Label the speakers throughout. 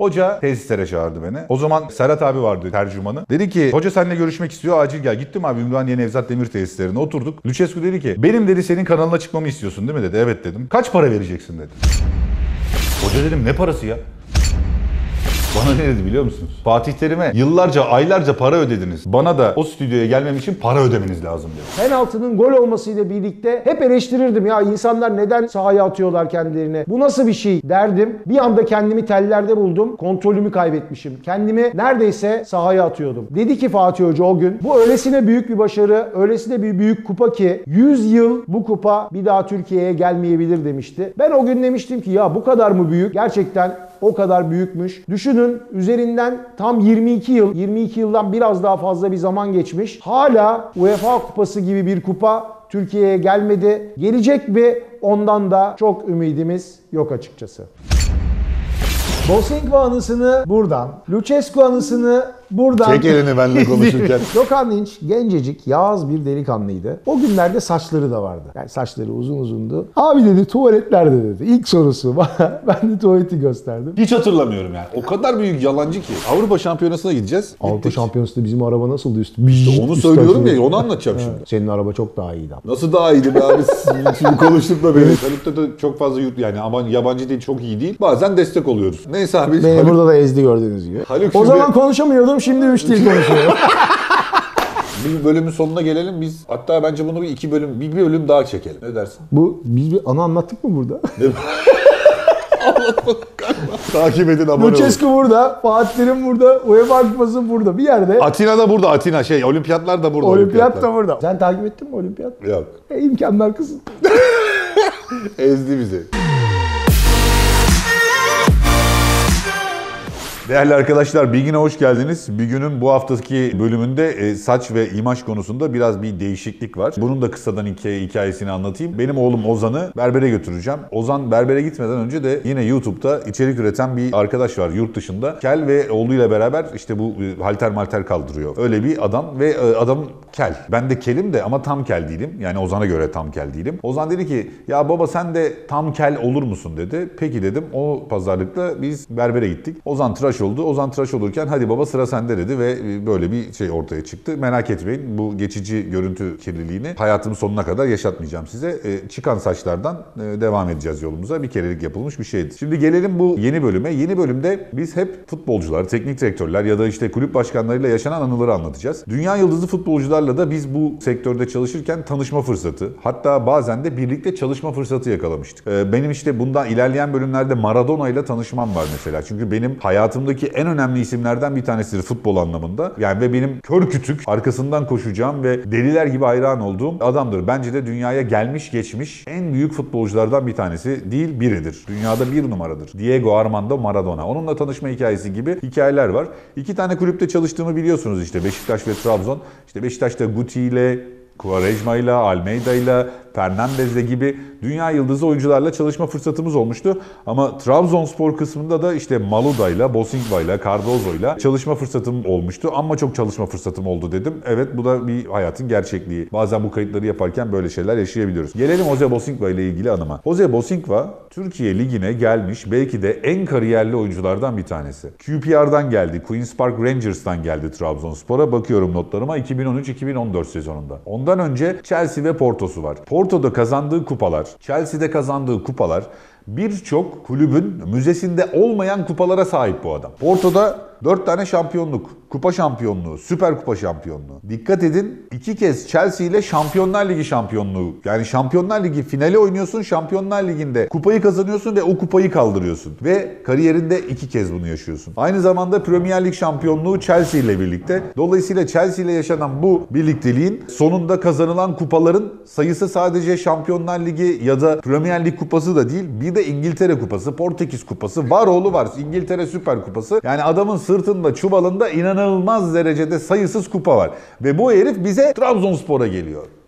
Speaker 1: Hoca tesislere çağırdı beni. O zaman Serhat abi vardı tercümanı. Dedi ki hoca seninle görüşmek istiyor, acil gel. Gittim abi Ümraniye Nevzat Demir tesislerine oturduk. Lucescu dedi ki benim dedi senin kanalına çıkmamı istiyorsun değil mi dedi. Evet dedim. Kaç para vereceksin dedi. Hoca dedim ne parası ya? Bana ne dedi biliyor musunuz? Fatih Terim'e yıllarca, aylarca para ödediniz. Bana da o stüdyoya gelmem için para ödemeniz lazım dedi.
Speaker 2: Penaltının gol olmasıyla birlikte hep eleştirirdim. Ya insanlar neden sahaya atıyorlar kendilerini? Bu nasıl bir şey derdim. Bir anda kendimi tellerde buldum. Kontrolümü kaybetmişim. Kendimi neredeyse sahaya atıyordum. Dedi ki Fatih Hoca o gün, bu öylesine büyük bir başarı, öylesine bir büyük kupa ki 100 yıl bu kupa bir daha Türkiye'ye gelmeyebilir demişti. Ben o gün demiştim ki ya bu kadar mı büyük? Gerçekten o kadar büyükmüş. Düşünün üzerinden tam 22 yıl, 22 yıldan biraz daha fazla bir zaman geçmiş. Hala UEFA Kupası gibi bir kupa Türkiye'ye gelmedi. Gelecek mi? Ondan da çok ümidimiz yok açıkçası. Bosinko anısını buradan, Lucescu anısını buradan...
Speaker 1: Çek elini benimle konuşurken.
Speaker 2: Gökhan Dinç gencecik, yağız bir delikanlıydı. O günlerde saçları da vardı. Yani saçları uzun uzundu. Abi dedi tuvalet nerede dedi. İlk sorusu bana. Ben de tuvaleti gösterdim.
Speaker 1: Hiç hatırlamıyorum yani. O kadar büyük yalancı ki. Avrupa Şampiyonası'na gideceğiz.
Speaker 2: Avrupa Şampiyonası'nda bizim araba nasıldı üstü?
Speaker 1: İşte onu söylüyorum ya, onu anlatacağım şimdi.
Speaker 2: Senin araba çok daha iyiydi abi.
Speaker 1: Nasıl daha iyiydi be abi? Şimdi konuştuk da beni. Haluk'ta da çok fazla yani ama yabancı değil, çok iyi değil. Bazen destek oluyoruz. Neyse abi.
Speaker 2: Beni burada da ezdi gördüğünüz gibi.
Speaker 1: Haluk
Speaker 2: O
Speaker 1: şimdi...
Speaker 2: zaman konuşamıyordum, şimdi 3 dil konuşuyorum.
Speaker 1: Bir bölümün sonuna gelelim biz. Hatta bence bunu bir bölüm daha çekelim. Ne dersin?
Speaker 2: Biz bir anı anlattık mı burada?
Speaker 1: Anlatmadık galiba. Takip edin, abone olun.
Speaker 2: Lucescu burada, Fatih Terim burada, UEFA Kupası burada. Bir yerde.
Speaker 1: Atina da burada. Olimpiyatlar da burada.
Speaker 2: Olimpiyat da burada. Sen takip ettin mi olimpiyat?
Speaker 1: Yok.
Speaker 2: İmkanlar kısıtlı.
Speaker 1: Ezdi bizi. Değerli arkadaşlar, Bir Gün'e hoş geldiniz. Bir Gün'ün bu haftaki bölümünde saç ve imaj konusunda biraz bir değişiklik var. Bunun da kısadan hikayesini anlatayım. Benim oğlum Ozan'ı berbere götüreceğim. Ozan berbere gitmeden önce de yine YouTube'da içerik üreten bir arkadaş var yurt dışında. Kel ve oğluyla beraber işte bu halter kaldırıyor. Öyle bir adam ve adam kel. Ben de kelim de ama tam kel değilim. Yani Ozan'a göre tam kel değilim. Ozan dedi ki ya baba sen de tam kel olur musun dedi. Peki dedim. O pazarlıkla biz berbere gittik. Ozan tıraş oldu. Ozan tıraş olurken hadi baba sıra sende dedi ve böyle bir şey ortaya çıktı. Merak etmeyin, bu geçici görüntü kirliliğini hayatımın sonuna kadar yaşatmayacağım size. Çıkan saçlardan devam edeceğiz yolumuza. Bir kerelik yapılmış bir şeydi. Şimdi gelelim bu yeni bölüme. Yeni bölümde biz hep futbolcular, teknik direktörler ya da işte kulüp başkanlarıyla yaşanan anıları anlatacağız. Dünya yıldızı futbolcularla da biz bu sektörde çalışırken tanışma fırsatı, hatta bazen de birlikte çalışma fırsatı yakalamıştık. Benim işte bundan ilerleyen bölümlerde Maradona ile tanışmam var mesela. Çünkü benim hayatımdaki en önemli isimlerden bir tanesidir futbol anlamında. Yani ve benim kör kütük arkasından koşacağım ve deliler gibi hayran olduğum adamdır. Bence de dünyaya gelmiş geçmiş en büyük futbolculardan bir tanesi değil biridir. Dünyada bir numaradır. Diego Armando Maradona. Onunla tanışma hikayesi gibi hikayeler var. İki tane kulüpte çalıştığımı biliyorsunuz işte Beşiktaş ve Trabzon. İşte Beşiktaş'ta Guti ile, Quaresma ile, Almeida ile, Fernandez'le gibi dünya yıldızı oyuncularla çalışma fırsatımız olmuştu. Ama Trabzonspor kısmında da işte Maluda'yla, Bosinkva'yla, Cardozo'yla çalışma fırsatım olmuştu. Ama çok çalışma fırsatım oldu dedim. Evet, bu da bir hayatın gerçekliği. Bazen bu kayıtları yaparken böyle şeyler yaşayabiliyoruz. Gelelim Jose Bosinkva ile ilgili anıma. Jose Bosinkva Türkiye Ligi'ne gelmiş belki de en kariyerli oyunculardan bir tanesi. QPR'dan geldi. Queen's Park Rangers'tan geldi Trabzonspor'a. Bakıyorum notlarıma 2013-2014 sezonunda. Ondan önce Chelsea ve Porto'su var. Porto'da kazandığı kupalar, Chelsea'de kazandığı kupalar birçok kulübün müzesinde olmayan kupalara sahip bu adam. Porto'da 4 tane şampiyonluk, kupa şampiyonluğu, süper kupa şampiyonluğu. Dikkat edin, 2 kez Chelsea ile Şampiyonlar Ligi şampiyonluğu. Yani Şampiyonlar Ligi finali oynuyorsun, Şampiyonlar Ligi'nde kupayı kazanıyorsun ve o kupayı kaldırıyorsun. Ve kariyerinde 2 kez bunu yaşıyorsun. Aynı zamanda Premier Lig şampiyonluğu Chelsea ile birlikte. Dolayısıyla Chelsea ile yaşanan bu birlikteliğin sonunda kazanılan kupaların sayısı sadece Şampiyonlar Ligi ya da Premier Lig kupası da değil. Bir de İngiltere kupası, Portekiz kupası, var oğlu var. İngiltere Süper Kupası. Yani adamın sırtında, çuvalında inanılmaz derecede sayısız kupa var. Ve bu herif bize Trabzonspor'a geliyor.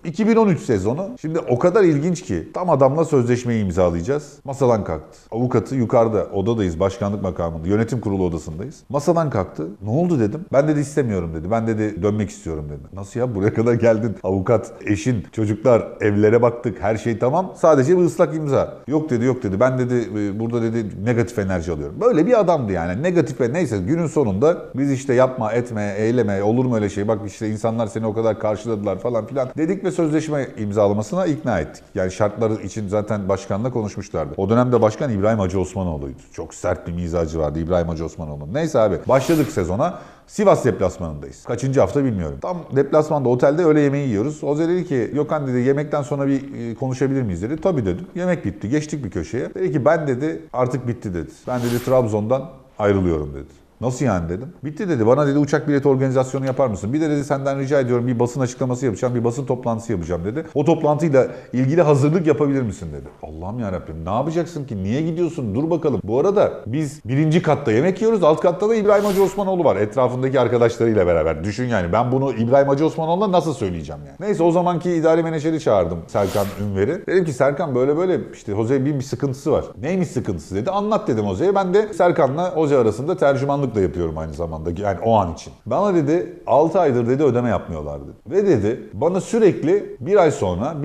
Speaker 1: 2013 sezonu. Şimdi o kadar ilginç ki tam adamla sözleşmeyi imzalayacağız. Masadan kalktı. Avukatı yukarıda odadayız, başkanlık makamında, yönetim kurulu odasındayız. Masadan kalktı. Ne oldu dedim. Ben dedi istemiyorum dedi. Ben dedi dönmek istiyorum dedi. Nasıl ya, buraya kadar geldin? Avukat, eşin, çocuklar, evlere baktık. Her şey tamam. Sadece bir ıslak imza. Yok dedi, yok dedi. Ben dedi burada dedi negatif enerji alıyorum. Böyle bir adamdı yani. Negatif ve neyse günün sonunda biz işte yapma, etme, eyleme, olur mu öyle şey? Bak işte insanlar seni o kadar karşıladılar falan filan dedik ve sözleşme imzalamasına ikna ettik. Yani şartları için zaten başkanla konuşmuşlardı. O dönemde başkan İbrahim Hacı Osmanoğlu'ydu. Çok sert bir mizacı vardı İbrahim Hacı Osmanoğlu. Neyse abi başladık sezona. Sivas deplasmanındayız. Kaçıncı hafta bilmiyorum. Tam deplasmanda otelde öğle yemeği yiyoruz. Oze dedi ki Gökhan dedi yemekten sonra bir konuşabilir miyiz dedi. Tabii dedim. Yemek bitti. Geçtik bir köşeye. Dedi ki ben dedi artık bitti dedi. Ben dedi Trabzon'dan ayrılıyorum dedi. Nasıl yani dedim. Bitti dedi. Bana dedi uçak bileti organizasyonu yapar mısın? Bir de dedi senden rica ediyorum bir basın açıklaması yapacağım. Bir basın toplantısı yapacağım dedi. O toplantıyla ilgili hazırlık yapabilir misin dedi. Allah'ım yarabbim ne yapacaksın ki? Niye gidiyorsun? Dur bakalım. Bu arada biz birinci katta yemek yiyoruz. Alt katta da İbrahim Hacı Osmanoğlu var. Etrafındaki arkadaşlarıyla beraber. Düşün yani ben bunu İbrahim Hacı Osmanoğlu'na nasıl söyleyeceğim yani. Neyse o zamanki idari menajeri çağırdım. Serkan Ünver'i. Dedim ki Serkan böyle böyle işte Jose bir sıkıntısı var. Neymiş sıkıntısı dedi. Anlat dedim Jose'ye. Ben de Serkan'la Jose arasında tercümanlık da yapıyorum aynı zamanda yani o an için. Bana dedi 6 aydır dedi ödeme yapmıyorlar dedi. Ve dedi bana sürekli bir ay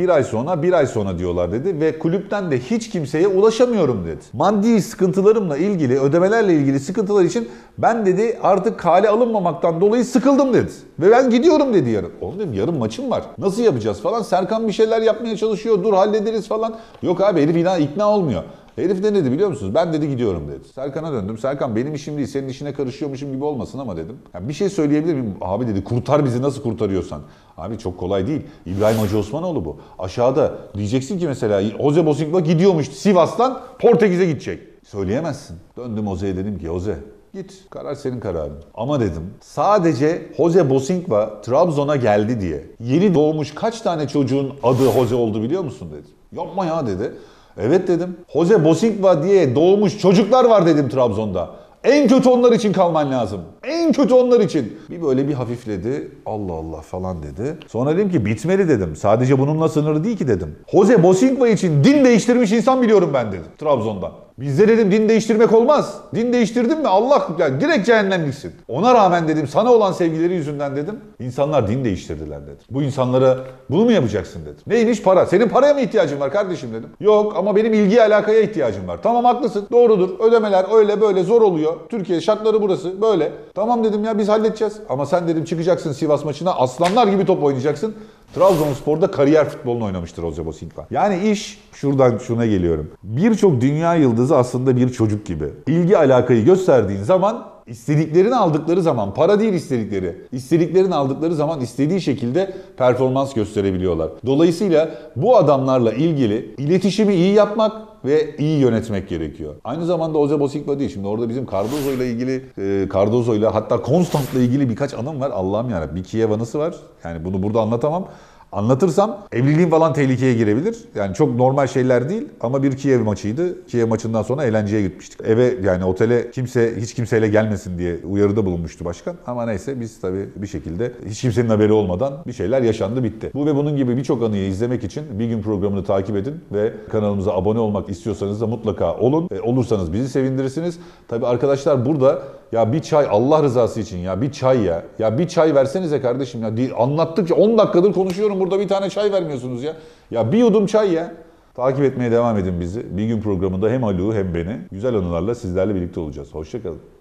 Speaker 1: sonra diyorlar dedi ve kulüpten de hiç kimseye ulaşamıyorum dedi. Maddi sıkıntılarımla ilgili ödemelerle ilgili sıkıntılar için ben dedi artık kale alınmamaktan dolayı sıkıldım dedi. Ve ben gidiyorum dedi yarın. Oğlum dedim yarın maçım var. Nasıl yapacağız falan. Serkan bir şeyler yapmaya çalışıyor. Dur hallederiz falan. Yok abi herif ikna olmuyor. Herif de ne dedi biliyor musunuz? Ben dedi gidiyorum dedi. Serkan'a döndüm. Serkan benim işim değil. Senin işine karışıyormuşum gibi olmasın ama dedim. Yani bir şey söyleyebilir miyim? Abi dedi kurtar bizi nasıl kurtarıyorsan. Abi çok kolay değil. İbrahim Hacı Osmanoğlu bu. Aşağıda diyeceksin ki mesela Jose Bosingva gidiyormuş Sivas'tan Portekiz'e gidecek. Söyleyemezsin. Döndüm Jose'ye dedim ki Jose git. Karar senin kararın. Ama dedim sadece Jose Bosingva Trabzon'a geldi diye yeni doğmuş kaç tane çocuğun adı Jose oldu biliyor musun dedi. Yapma ya dedi. Evet dedim. Jose Bosingva diye doğmuş çocuklar var dedim Trabzon'da. En kötü onlar için kalman lazım. En kötü onlar için. Bir böyle bir hafifledi. Allah Allah falan dedi. Sonra dedim ki bitmeli dedim. Sadece bununla sınırlı değil ki dedim. Jose Bosingva için din değiştirmiş insan biliyorum ben dedim Trabzon'da. Bizde dedim din değiştirmek olmaz. Din değiştirdin mi Allah yani direkt cehennemliksin. Ona rağmen dedim sana olan sevgileri yüzünden dedim. İnsanlar din değiştirdiler dedim. Bu insanlara bunu mu yapacaksın dedim. Neymiş para? Senin paraya mı ihtiyacın var kardeşim dedim. Yok ama benim ilgi alakaya ihtiyacım var. Tamam haklısın doğrudur. Ödemeler öyle böyle zor oluyor. Türkiye şartları burası böyle. Tamam dedim ya biz halledeceğiz. Ama sen dedim çıkacaksın Sivas maçına aslanlar gibi top oynayacaksın. Trabzonspor'da kariyer futbolunu oynamıştır Jose Bosingva. Yani iş şuradan şuna geliyorum. Birçok dünya yıldızı aslında bir çocuk gibi. İlgi alakayı gösterdiğin zaman istediklerini aldıkları zaman, para değil istedikleri, istediklerini aldıkları zaman istediği şekilde performans gösterebiliyorlar. Dolayısıyla bu adamlarla ilgili iletişimi iyi yapmak ve iyi yönetmek gerekiyor. Aynı zamanda Jose Bosingva değil. Şimdi orada bizim Cardozo ile ilgili, Cardozo ile hatta Constant'la ilgili birkaç anım var. Allah'ım yarabbim. Bir Kiev anısı var. Yani bunu burada anlatamam. Anlatırsam evliliğim falan tehlikeye girebilir. Yani çok normal şeyler değil ama bir Kiev maçıydı. Kiev maçından sonra eğlenceye gitmiştik. Eve yani otele hiç kimseyle gelmesin diye uyarıda bulunmuştu başkan. Ama neyse biz tabii bir şekilde hiç kimsenin haberi olmadan bir şeyler yaşandı bitti. Bu ve bunun gibi birçok anıyı izlemek için Bir Gün programını takip edin ve kanalımıza abone olmak istiyorsanız da mutlaka olun. Olursanız bizi sevindirirsiniz. Tabii arkadaşlar burada ya bir çay Allah rızası için ya bir çay ya. Ya bir çay versenize kardeşim ya. Anlattıkça 10 dakikadır konuşuyorum burada bir tane çay vermiyorsunuz ya. Ya bir yudum çay ya. Takip etmeye devam edin bizi. Bir Gün programında hem Haluk'u hem beni güzel anılarla sizlerle birlikte olacağız. Hoşça kalın.